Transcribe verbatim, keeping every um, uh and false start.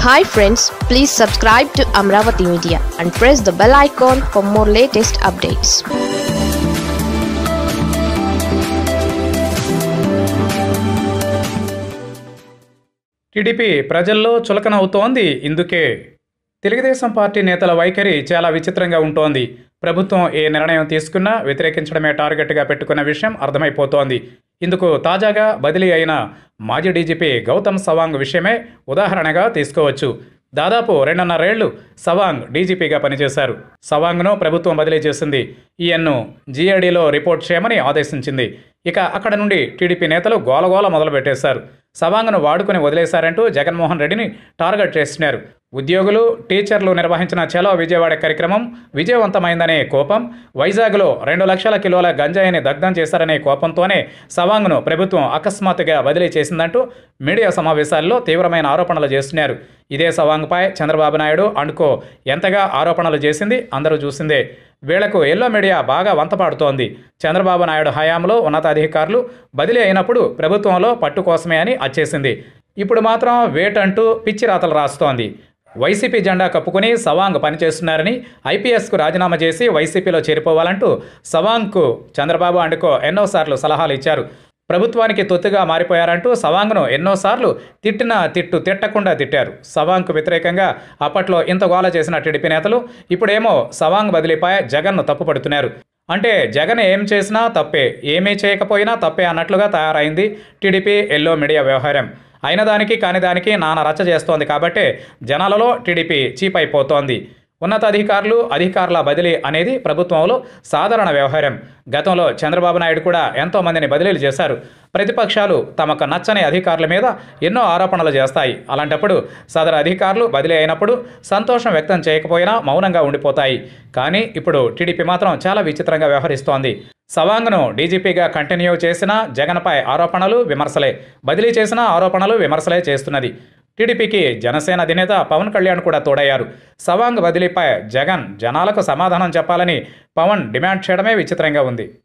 Hi friends, please subscribe to Amaravathi Media and press the bell icon for more latest updates. TDP ప్రజల్లో చులకన అవుతోంది. ఇందుకే Telugu Desam party నేతల వైఖరి చాలా విచిత్రంగా ఉంటోంది. ప్రభుత్వం ఏ నిర్ణయం తీసుకున్నా వ్యతిరేకించడమే టార్గెట్గా పెట్టుకున్న విషయం అర్థమైపోతోంది. ఇందుకు తాజాగా బదిలీ అయిన మాజీ డీజీపీ గౌతమ్ సవాంగ్ విషయమే ఉదాహరణగా తీసుకోవచ్చు. దాదాపు రెండున్నరేళ్లు సవాంగ్ డీజీపీగా పనిచేశారు. సవాంగ్ను ప్రభుత్వం బదిలీ చేసింది. ఈయన్ను జీఏడీలో రిపోర్ట్ చేయమని ఆదేశించింది. ఇక అక్కడ నుండి టీడీపీ నేతలు గోలగోల మొదలుపెట్టేశారు. సవాంగ్ను వాడుకుని వదిలేశారంటూ జగన్మోహన్ రెడ్డిని టార్గెట్ చేస్తున్నారు. ఉద్యోగులు, టీచర్లు నిర్వహించిన చలో విజయవాడ కార్యక్రమం విజయవంతమైందనే కోపం, వైజాగ్లో రెండు లక్షల కిలోల గంజాయిని దగ్ధం చేశారనే కోపంతోనే సవాంగ్ను ప్రభుత్వం అకస్మాత్తుగా బదిలీ చేసిందంటూ మీడియా సమావేశాల్లో తీవ్రమైన ఆరోపణలు చేస్తున్నారు. ఇదే సవాంగ్పై చంద్రబాబు నాయుడు అండ్కో ఎంతగా ఆరోపణలు చేసింది అందరూ చూసిందే. వీళ్లకు ఎల్లో మీడియా బాగా వంతపాడుతోంది. చంద్రబాబు నాయుడు హయాంలో ఉన్నతాధికారులు బదిలీ అయినప్పుడు ప్రభుత్వంలో పట్టు కోసమే అని అచ్చేసింది. ఇప్పుడు మాత్రం వేటంటూ పిచ్చి రాతలు రాస్తోంది. వైసీపీ జెండా కప్పుకుని సవాంగ్ పనిచేస్తున్నారని, ఐపీఎస్కు రాజీనామా చేసి వైసీపీలో చేరిపోవాలంటూ సవాంగ్కు చంద్రబాబు అండ్కో ఎన్నోసార్లు సలహాలు ఇచ్చారు. ప్రభుత్వానికి తొత్తుగా మారిపోయారంటూ సవాంగ్ను ఎన్నోసార్లు తిట్టినా తిట్టు తిట్టకుండా తిట్టారు. సవాంగ్కు వ్యతిరేకంగా అప్పట్లో ఇంత గోల చేసిన టీడీపీ నేతలు ఇప్పుడేమో సవాంగ్ బదిలీపై జగన్ను తప్పుపడుతున్నారు. అంటే జగన్ ఏం చేసినా తప్పే, ఏమీ చేయకపోయినా తప్పే అన్నట్లుగా తయారైంది టీడీపీ ఎల్లో మీడియా వ్యవహారం. అయిన దానికి కాని దానికి నానా రచ్చ చేస్తోంది కాబట్టే జనాలలో టీడీపీ చీప్ అయిపోతోంది. ఉన్నతాధికారులు, అధికారుల బదిలీ అనేది ప్రభుత్వంలో సాధారణ వ్యవహారం. గతంలో చంద్రబాబు నాయుడు కూడా ఎంతోమందిని బదిలీలు చేశారు. ప్రతిపక్షాలు తమకు నచ్చని అధికారుల మీద ఎన్నో ఆరోపణలు చేస్తాయి. అలాంటప్పుడు సదరు అధికారులు బదిలీ అయినప్పుడు సంతోషం వ్యక్తం చేయకపోయినా మౌనంగా ఉండిపోతాయి. కానీ ఇప్పుడు టీడీపీ మాత్రం చాలా విచిత్రంగా వ్యవహరిస్తోంది. సవాంగ్ను డీజీపీగా కంటిన్యూ చేసినా జగన్పై ఆరోపణలు, విమర్శలే, బదిలీ చేసిన ఆరోపణలు, విమర్శలే చేస్తున్నది. టీడీపీకి జనసేన అధినేత పవన్ కళ్యాణ్ కూడా తోడయ్యారు. సవాంగ్ బదిలీపై జగన్ జనాలకు సమాధానం చెప్పాలని పవన్ డిమాండ్ చేయడమే విచిత్రంగా ఉంది.